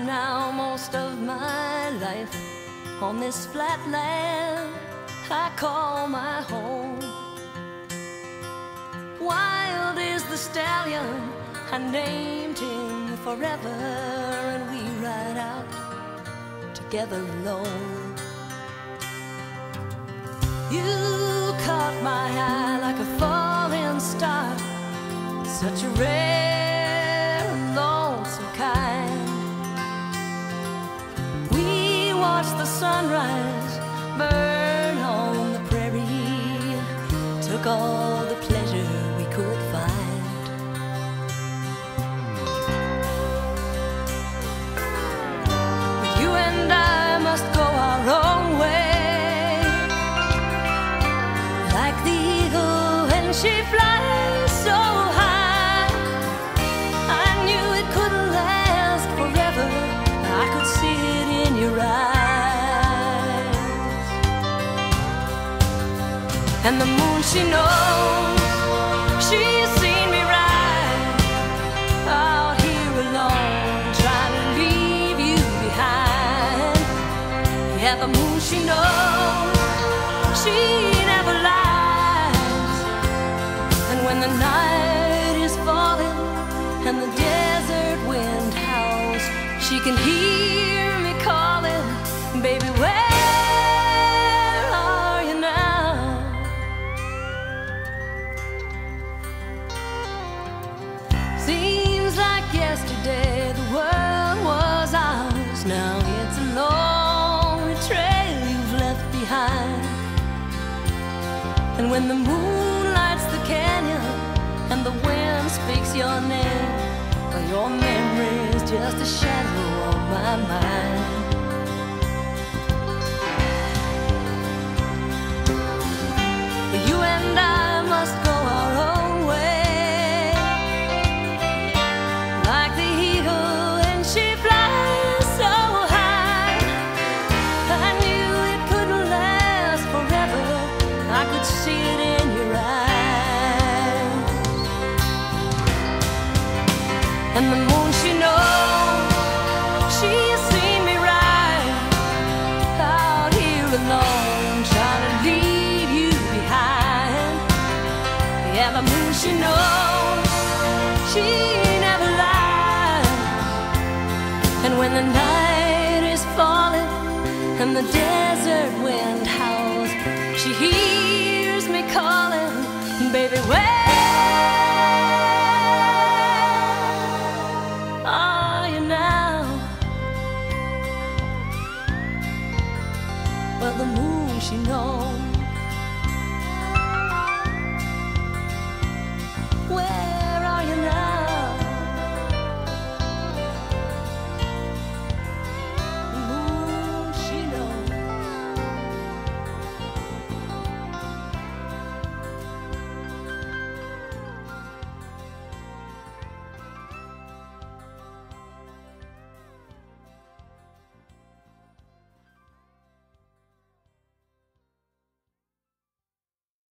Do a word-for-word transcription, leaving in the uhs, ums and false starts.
now most of my life on this flat land I call my home. Wild is the stallion, I named him forever, and we ride out together alone. You caught my eye like a falling star, such a rare and lonesome kind. We watched the sunrise burn on the prairie, took all the pleasure we could find. But you and I must go our own way, like the eagle when she flies so high. I knew it couldn't last forever, I could see it in your eyes. And the moon, she knows, she's seen me ride out here alone, trying to leave you behind. Yeah, the moon, she knows, she never lies. And when the night is falling and the desert wind howls, she can hear me calling, baby, where are you now? Seems like yesterday the world was ours. Now it's a lonely trail you've left behind. And when the moon lights the canyon and the wind speaks your name, well, your memory is just a shadow on my mind. You and I must go our own way, like the eagle when she flies so high. I knew it couldn't last forever, I could see it in your eyes. And the moon, she knows, she's seen me ride out here alone, trying to leave you behind. Yeah, the moon, she knows, she never lies. And when the night is falling and the desert wind howls, she hears me calling, baby, where are you now? Well, the moon, she knows,